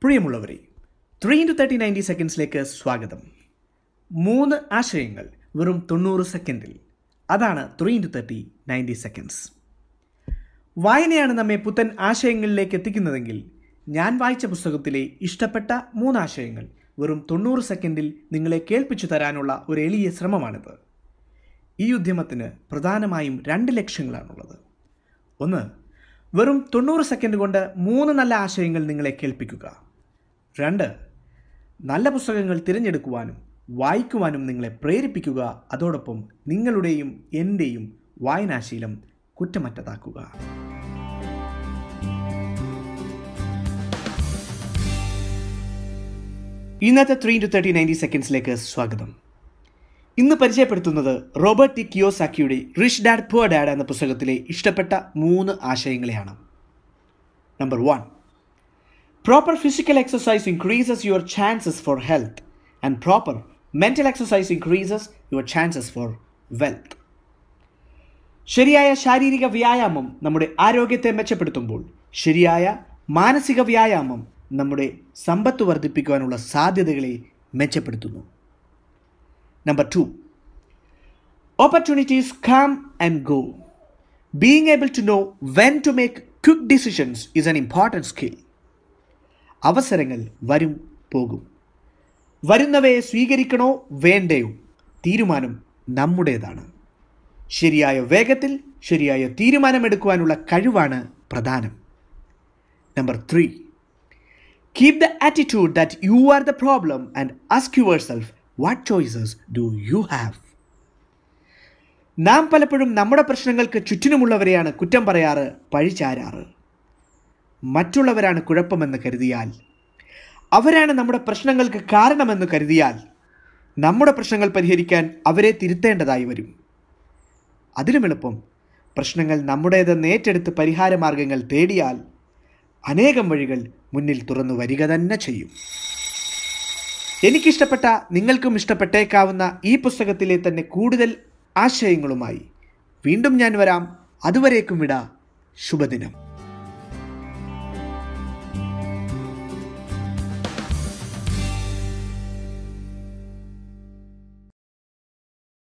പ്രിയമുള്ളവരെ, 3-30-90 സെക്കൻഡ്സിലേക്ക് സ്വാഗതം. 3 ആശയങ്ങൾ വെറും 90 സെക്കൻഡിൽ. അതാണ് 3-30-90 സെക്കൻഡ്സ്. വായനയാണ് നമ്മെ പുത്തൻ ആശയങ്ങളിലേക്ക് എത്തിക്കുന്നതെങ്കിൽ ഞാൻ വായിച്ച പുസ്തകത്തിലെ ഇഷ്ടപ്പെട്ട 3 ആശയങ്ങൾ വെറും 90 സെക്കൻഡിൽ നിങ്ങളെ കേൾപ്പിച്ചു തരാനുള്ള ഒരു എളിയ ശ്രമമാണിത്. ഈ ഉദ്യമത്തിന് പ്രധാനമായും 2 ലക്ഷ്യങ്ങളാണുള്ളത്. ഒന്ന്, വെറും 90 സെക്കൻഡ് കൊണ്ട് 3 നല്ല ആശയങ്ങൾ നിങ്ങളെ കേൾപ്പിക്കുക. 2, നല്ല പുസ്തകങ്ങൾ തിരഞ്ഞെടുക്കുവാനും വായിക്കുവാനും നിങ്ങളെ പ്രേരിപ്പിക്കുക. അതോടൊപ്പം നിങ്ങളുടെയും എൻ്റെയും വായനാശീലം കുറ്റമറ്റതാക്കുക. ഇന്നത്തെ 3-30-90 സെക്കൻഡ്സിലേക്ക് സ്വാഗതം. ഇന്ന് പരിചയപ്പെടുത്തുന്നത് റോബർട്ട് ടി കിയോസാക്കിയുടെ റിച്ച് ഡാഡ് പുവർ ഡാഡ് എന്ന പുസ്തകത്തിലെ ഇഷ്ടപ്പെട്ട 3 ആശയങ്ങളെയാണ്. Number 1, proper physical exercise increases your chances for health and proper mental exercise increases your chances for wealth. ശരിയായ ശാരീരിക വ്യായാമം നമ്മുടെ ആരോഗ്യത്തെ മെച്ചപ്പെടുത്തുമ്പോൾ ശരിയായ മാനസിക വ്യായാമം നമ്മുടെ സമ്പത്ത് വർദ്ധിപ്പിക്കുവാനുള്ള സാധ്യതകളെ മെച്ചപ്പെടുത്തുന്നു. Number 2, opportunities come and go. Being able to know when to make quick decisions is an important skill. അവസരങ്ങൾ വരും പോകും. വരുന്നവയെ സ്വീകരിക്കണോ വേണ്ടയോ തീരുമാനം നമ്മുടേതാണ്. ശരിയായ വേഗത്തിൽ ശരിയായ തീരുമാനമെടുക്കുവാനുള്ള കഴിവാണ് പ്രധാനം. Number 3, keep the attitude that you are the problem and ask yourself, what choices do you have? നാം പലപ്പോഴും നമ്മുടെ പ്രശ്നങ്ങൾക്ക് ചുറ്റിനുമുള്ളവരെയാണ് കുറ്റം പറയാറ്, പഴിചാരാറ്. മറ്റുള്ളവരാണ് കുഴപ്പമെന്ന് കരുതിയാൽ, അവരാണ് നമ്മുടെ പ്രശ്നങ്ങൾക്ക് കാരണമെന്ന് കരുതിയാൽ നമ്മുടെ പ്രശ്നങ്ങൾ പരിഹരിക്കാൻ അവരെ തിരുത്തേണ്ടതായി വരും. അതിലും എളുപ്പം പ്രശ്നങ്ങൾ നമ്മുടേതെന്ന് ഏറ്റെടുത്ത് പരിഹാരമാർഗങ്ങൾ തേടിയാൽ അനേകം വഴികൾ മുന്നിൽ തുറന്നു വരിക തന്നെ ചെയ്യും. എനിക്കിഷ്ടപ്പെട്ട, നിങ്ങൾക്കും ഇഷ്ടപ്പെട്ടേക്കാവുന്ന ഈ പുസ്തകത്തിലെ തന്നെ കൂടുതൽ ആശയങ്ങളുമായി വീണ്ടും ഞാൻ വരാം. അതുവരേക്കും വിട. ശുഭദിനം.